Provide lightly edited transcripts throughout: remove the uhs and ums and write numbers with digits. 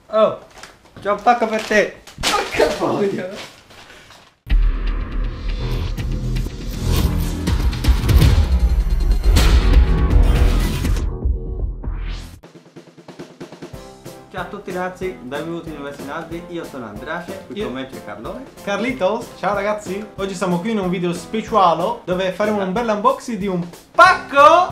Oh, c'è un pacco per te. Porca voglia. Ciao a tutti ragazzi, benvenuti in Università Naldi, io sono Andrace, qui con me c'è Carlone. Carlitos, ciao ragazzi. Oggi siamo qui in un video speciale dove faremo un bel unboxing di un pacco.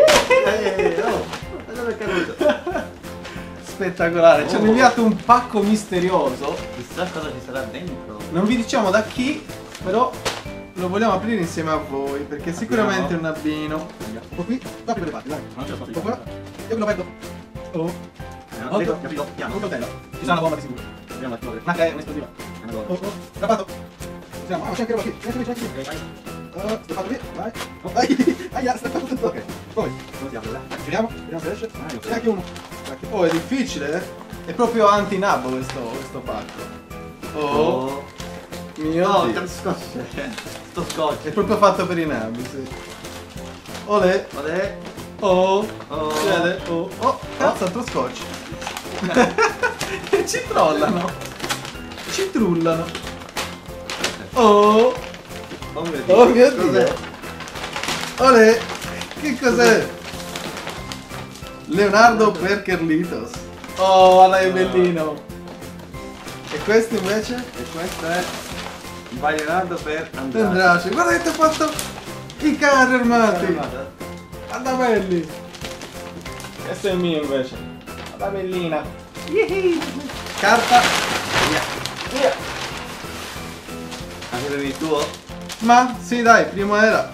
Dove è caduto? Spettacolare, ci hanno inviato un pacco misterioso. Chissà cosa ci sarà dentro. Non vi diciamo da chi, però lo vogliamo aprire insieme a voi perché sicuramente è un abbino. Un po' qui, da qui per le parti, dai. Non ce la Un po' qua, io lo vedo. Oh. Capito? Piano. Un coltello. Ci sarà una bomba di sicuro. Vediamo la chiave. Ma che è un'esplosiva. Oh, scappato. Siamo, c'è anche roba qui. C'è anche qui. Stappato qui, vai. Vai. Aia, stappato tutto. Ok. Poi. Non si apre, dai. Vediamo se esce. C'è anche uno. Oh, è difficile, eh? È proprio anti-nabbo questo pacco. Oh. Mio No, Dio. che scotch. Sto scotch. È proprio fatto per i nabbi, sì. Olè. Olè. Oh. Oh. Vede? Oh. Oh. Cazzo, altro scotch. Ci trollano. Ci trullano. Oh. Oh mio Dio. Oh mio Dio. Cos'è? Olè. Che cos'è? Leonardo per Carlitos. Oh, lei è bellino. E questo invece? E questo è il Leonardo per Andrace. Andrace. Guarda che ti ho fatto i carri armati. Guarda belli. Questo è il mio invece. Guarda bellina. Carta. Via. Anche per il tuo? Ma sì dai, prima era.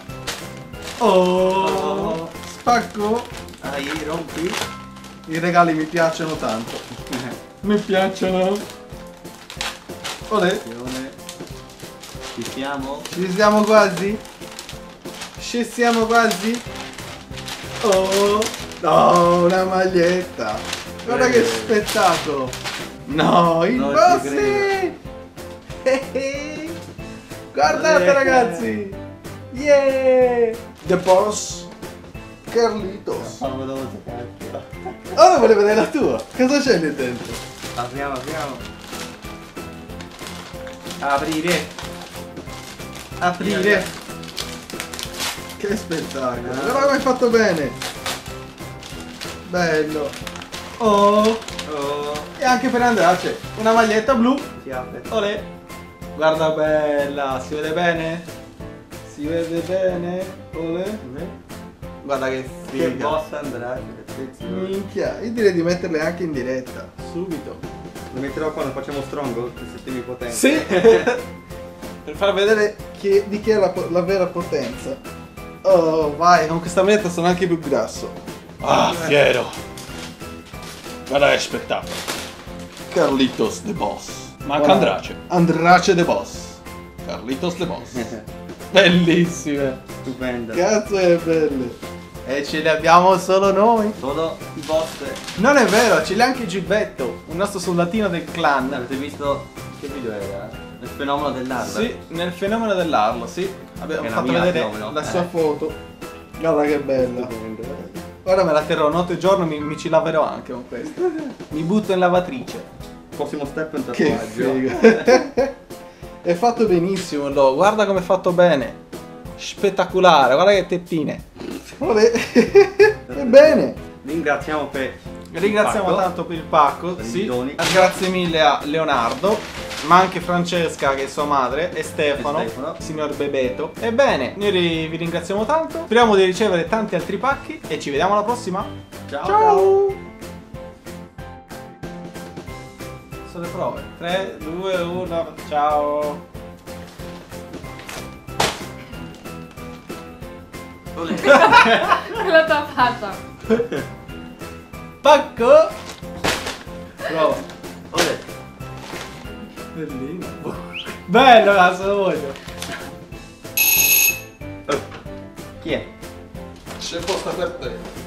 Oh. Spacco. Dai, rompi. I regali mi piacciono tanto. Mi piacciono. Olè. Ci siamo? Ci siamo quasi? Ci siamo quasi? Oh! No, una maglietta! Guarda che spettacolo! No, il Non ci bossi! Guardate ragazzi! Yeah! The Boss Carlitos! Fammi dopo cacchio. Ora volevo vedere la tua! Cosa c'è lì dentro? Apriamo. Aprire. Aprire! Che spettacolo! Guarda come hai fatto bene! Bello! Oh! Oh. E anche per Andrace una maglietta blu! Si apre. Olè! Guarda bella! Si vede bene? Si vede bene? Olè! Guarda che Che figa! boss Andrace, che pezzo. Minchia! Io direi di metterle anche in diretta! Subito! Lo metterò quando facciamo Stronghold, che siete potenti. Sì! Per far vedere di chi è la vera potenza. Oh, vai! Con questa maglietta sono anche più grasso. Ah, fiero! Guarda che spettacolo! Carlitos the Boss. Manca Andrace. Andrace the Boss. Carlitos the Boss. Bellissime! Stupenda. Cazzo è belle! E ce le abbiamo solo noi? Solo i boss. Non è vero, ce l'ha anche Gibbetto, un nostro soldatino del clan. Avete visto che video era? Il fenomeno dell'arma. Sì, nel fenomeno dell'Arlo, sì. Abbiamo Che è fatto una mia vedere fenomeno. la sua foto. Guarda che bella. Ora me la terrò notte e giorno, mi ci laverò anche con questa. Mi butto in lavatrice. Prossimo step è un Che tatuaggio. figa. È fatto benissimo, lo. Guarda come è fatto bene. Spettacolare, guarda che tettine. Olè. Ebbene. Ringraziamo per Ringraziamo il pacco. tanto per il pacco, Per i sì. doni. Grazie mille a Leonardo, ma anche Francesca che è sua madre e Stefano, E Stefano. signor Bebeto. Ebbene, noi vi ringraziamo tanto. Speriamo di ricevere tanti altri pacchi e ci vediamo alla prossima. Ciao. Ciao! Sono le prove. 3, 2, 1, ciao! La tua faccia. Pacco! Prova. Olè. Bellino. Bello, cazzo, lo voglio. Chi è? C'è posto per te.